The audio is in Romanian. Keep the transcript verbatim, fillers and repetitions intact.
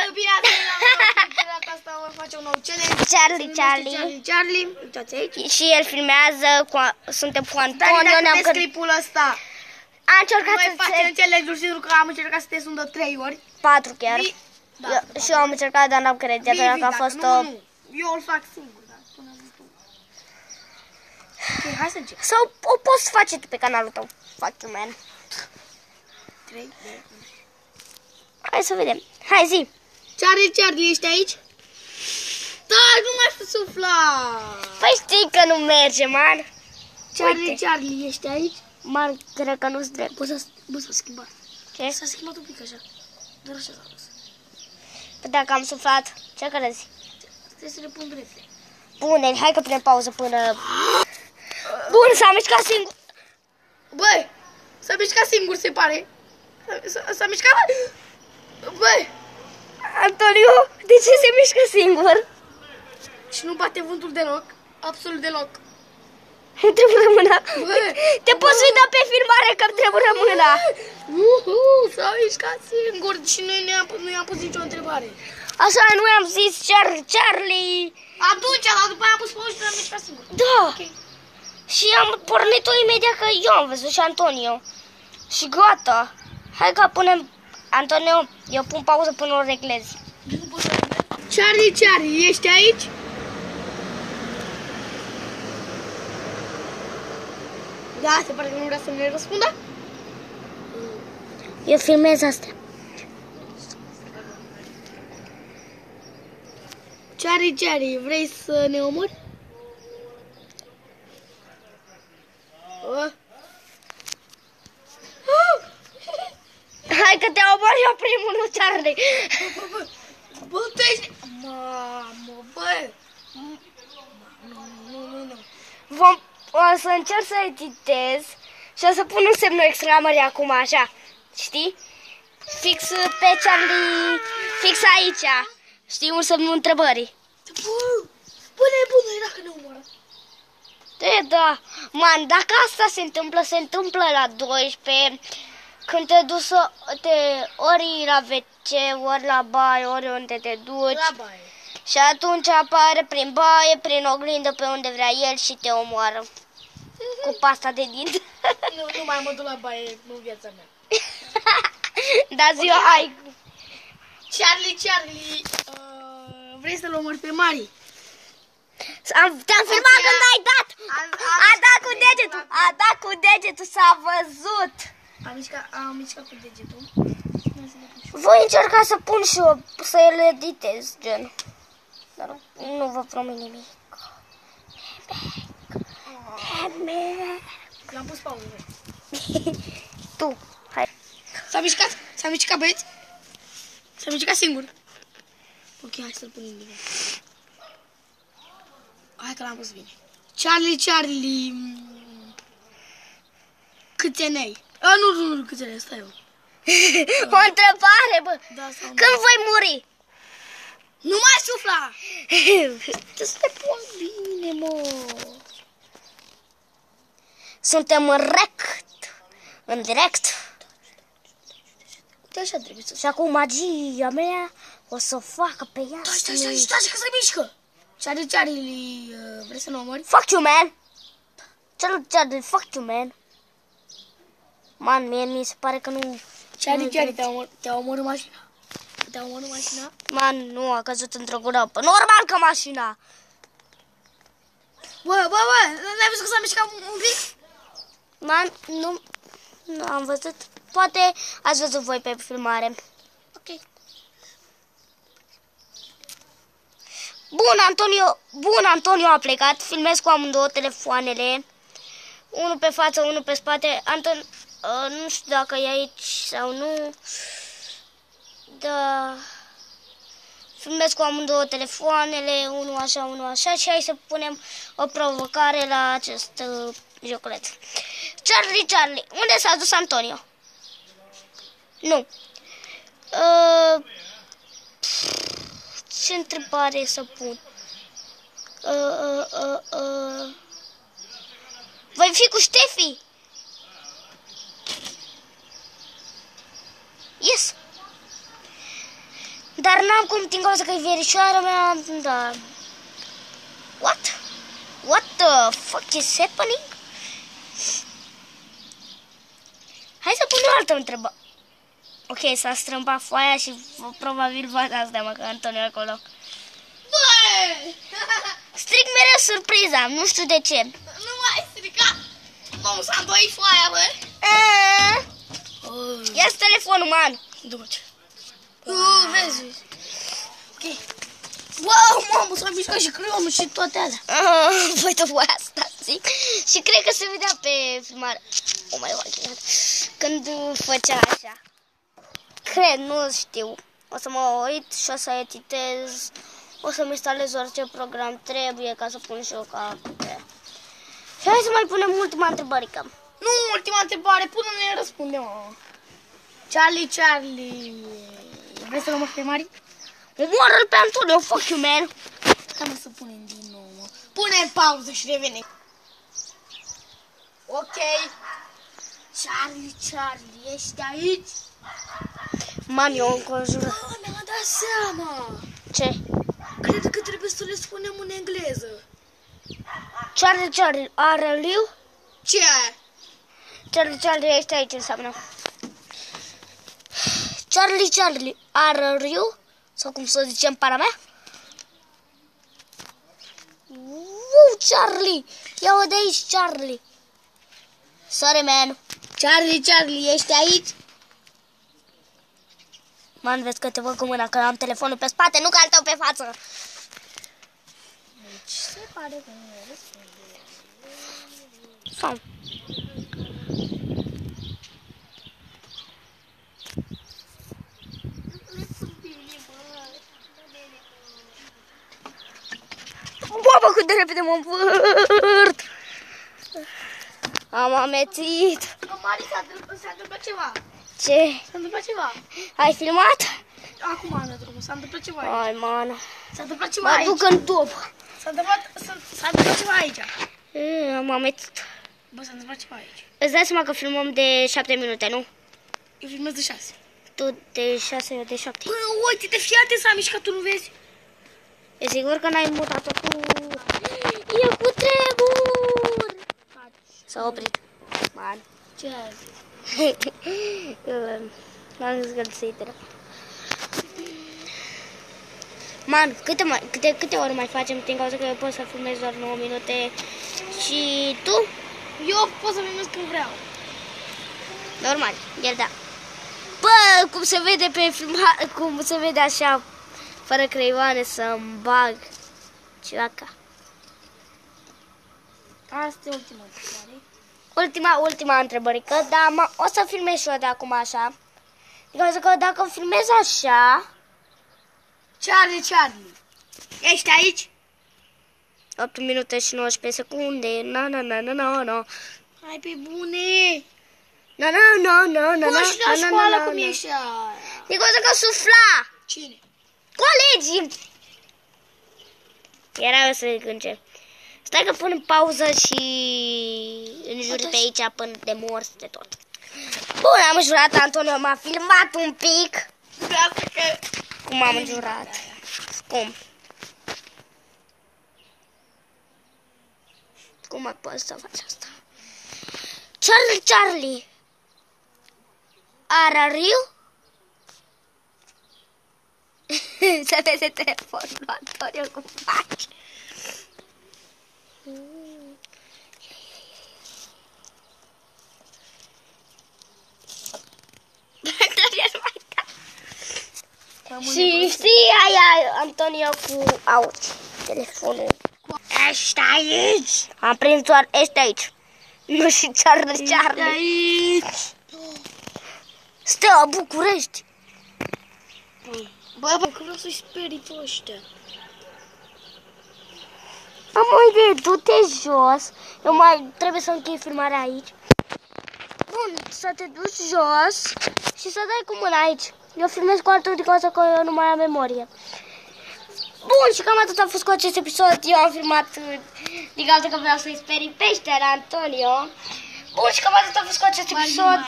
Bine ați venit la un nou clip. De data asta vom face un nou challenge. Charlie, Charlie. Charlie. Charlie. Uitați aici. Și el filmează, cu, suntem cu Dar Antonio. dacă Ne-am vedeți gândit. clipul ăsta, Am încercat noi să facem înțeleg challenge-ul sigur că am încercat să te sun de trei ori. patru chiar. Vi- Da, Eu, și eu am încercat, dar n-am crezut, Vivi, că a dacă fost nu, o... nu. Eu îl fac singur, dar până zi tu. Ok, hai să încep. Sau o poți face tu pe canalul tău. Fuck you, man. trei, doi, unu. Hai să vedem. Hai, zi. Charlie, Charlie, ești aici? Da, nu mai sufla! Păi știi că nu merge, man. Charlie, Uite. Charlie, ești aici? Man, cred că nu-ți drept. Bă, s-a, bă, s-a schimbat. Ce? S-a schimbat un pic așa. Doar așa s-a dus. Păi dacă am suflat, ce crezi? Trebuie să le pun drepte. Bune, hai că punem pauză până... Bun, s-a mișcat singur. Băi, s-a mișcat singur, se pare. S-a- S-a mișcat? Băi, Antonio, de ce se mișcă singur? și nu bate vântul deloc. Absolut deloc. Îmi trebuie mâna. Bă. Te poți uita pe filmare că îmi trebuie mâna. Uhu, s-a mișcat singur și noi nu i-am, nu i-am pus nicio întrebare. Așa, nu am zis Char- Charlie. Atunci, dar după aia am pus pauză și l-am mișcat singur. Da. Ok. Și am pornit-o imediat că eu am văzut și Antonio. Și gata. Hai că punem... Antonio, eu pun pauză până o reglezi. Charlie, Charlie, ești aici? Da, se pare că nu vrea să ne răspundă. Eu filmez astea. Charlie, Charlie, vrei să ne omori? Uh. Hai că te omor eu primul, nu Charlie. Bă, bă, bă, tu ești... Mamă, bă! Nu, nu, nu, nu. Vom, o să încerc să editez și o să pun un semnul exclamării acum, așa. Știi? Fix pe Charlie, fix aici. Știi, un semnul întrebării. Bă, bă, nebună, dacă ne omoară. E, da. Man, dacă asta se întâmplă, se întâmplă la doisprezece, când te duci să te ori la ve ce, ori la baie, ori unde te duci. La baie. Și atunci apare prin baie, prin oglindă, pe unde vrea el și te omoară. Cu pasta de dinți. Nu, nu mai mă duc la baie în viața mea. Dar ziua Ok, hai. ai... Charlie, Charlie, uh, vrei să-l omori pe Mari? Am- Te-am filmat Ok, când ai dat! am- am A dat mișcat cu cu degetul! degetul. A dat cu degetul, s-a văzut! Am mișcat, am mișcat cu degetul. Voi încerca să pun și eu, să el editez, gen. Dar nu vă promit nimic. L-am pus pauză. Tu, hai. S-a mișcat? S-a mișcat, băieți? S-a mișcat singur. Ok, hai să-l punem bine. Hai că l-am pus bine. Charlie, Charlie... mm, câți ani ai? A, nu, nu, nu, câți ani ai, stai eu. O întrebare, bă! Da, sau nu. Când voi muri? Nu mai sufla! Trebuie să te pun bine, mă! Suntem în rect, în direct. Uite, așa trebuie să... Și acum magia mea o să o facă pe ea. Stai, stai, stai, stai, că se mișcă! Charlie, Charlie, uh, vrei să ne omori? Fuck you, man! Ce-l ce fuck you, man! Man, mie mi se pare că nu... Charlie, nu- Charlie, te-a omor, te omorât mașina? Te-a omorât mașina? Man, nu, a căzut într-o groapă. Normal că mașina! Bă, bă, bă, n-ai văzut că s-a mișcat un un pic? Man, nu, nu am văzut. Poate ați văzut voi pe filmare. Ok. Bun, Antonio, bun, Antonio a plecat. Filmez cu amândouă telefoanele. Unul pe față, unul pe spate. Anton, uh, nu știu dacă e aici sau nu. Da. Filmez cu amândouă telefoanele, unul așa, unul așa. Și hai să punem o provocare la acest uh, joculeț. Charlie, Charlie, unde s-a dus Antonio? Nu. Uh, ce întrebare să pun? Uh, uh, uh, uh. Voi fi cu Ștefi? Yes. Dar n-am cum din cauza că e verișoara mea, da. What? What the fuck is happening? Hai să pun o altă întrebare. Ok, s-a strâmbat foaia și probabil vă dați seama că Antonio e acolo. Băi! Stric mereu surpriza, nu știu de ce. Nu mai strica! Mamă, s-a îndoit foaia, bă! Ia-ți telefonul, man! Du-te! Uh, vezi, vezi. Ok. Wow, mamă, s-a mișcat și creionul și toate alea. Ah, păi tu voi asta zic. Și cred că se vedea pe filmare. Oh my god, când făcea așa. Cred, nu știu. O să mă uit și o să editez. O să-mi instalez orice program trebuie ca să pun și eu capete. Și hai să mai punem ultima întrebărică. Nu, ultima întrebare, pune-ne, răspunde-mă. Charlie, Charlie. Vrei să rămâi pe mari? Omoară-l pe Antonio, fuck you, man. Hai mă să punem din nou, mă. Pune în pauză și revenim. Ok. Charlie, Charlie, ești aici? Man, eu înconjură. Oh, mi-am dat seama. Ce? Cred că trebuie să le spunem în engleză. Charlie, Charlie, are you? Ce e aia? Charlie, Charlie, ești aici, înseamnă. Charlie, Charlie, are you? Sau cum să zicem para mea? Wow, Charlie! Ia-o de aici, Charlie! Sorry, man! Charlie, Charlie, ești aici? Man, vezi că te văd cu mâna, că am telefonul pe spate, nu că al tău pe față! Deci se pare că nu e răspunde. Sau... Baba, cât de repede mă învârt! Am amețit! Mari, s-a întâmplat ceva. Ce? S-a întâmplat ceva. Ai filmat? Acum am drumul, s-a întâmplat ceva aici. Ai, man. S-a întâmplat ceva Mă aici. duc în top. S-a întâmplat, s-a întâmplat ceva aici. E, am amețit. Bă, s-a întâmplat ceva aici. Îți dai seama că filmăm de șapte minute, nu? Eu filmez de șase. Tu de șase, eu de șapte. Bă, uite-te, fii atent, s-a mișcat, tu nu vezi? E sigur că n-ai mutat-o tu? E cu trebur! S-a oprit. Man. Ce ai zis? N-am zis că să-i telefon. Man, câte, mai, câte, câte ori mai facem din cauza că eu pot să filmez doar nouă minute și tu? Eu pot să filmez când vreau. Normal, el da. Bă, cum se vede pe filma, cum se vede așa, fără creioane, să-mi bag ceva ca. Asta e ultima întrebare. Ultima, ultima întrebărică, dar o să filmez și eu de acum așa. Din cauza că dacă filmez așa... Charlie, Charlie, ești aici? opt minute și nouăsprezece secunde, na na na na na na. Hai pe bune! Na na na na na na. Bă, și la școală cum ești aia? Din cauza că sufla! Cine? Colegii! Era eu să zic în ce. Stai că pun în pauză și înjuri pe aici până de morți de tot. Bun, am jurat, Antonio m-a filmat un pic. De asta că... Cum am jurat? Cum? Cum mai poți să faci asta? Charlie, Charlie! Are you? Se vede telefonul lui Antonio cum faci. Și știi aia, Antonio, cu auci, telefonul. Ești aici? Am prins doar ești aici. Nu și Charlie, Charlie. Aici. Steaua București. Bă, bă, că vreau să-i sperii pe ăștia. Am o idee, du-te jos. Eu mai trebuie să închei filmarea aici. Bun, să te duci jos și să dai cu mâna aici. Eu filmez cu altul din cauza că eu nu mai am memorie. Bun, și cam atât a fost cu acest episod. Eu am filmat din cauza că vreau să-i sperii peștera, Antonio. Bun, și cam atât a fost cu acest episod.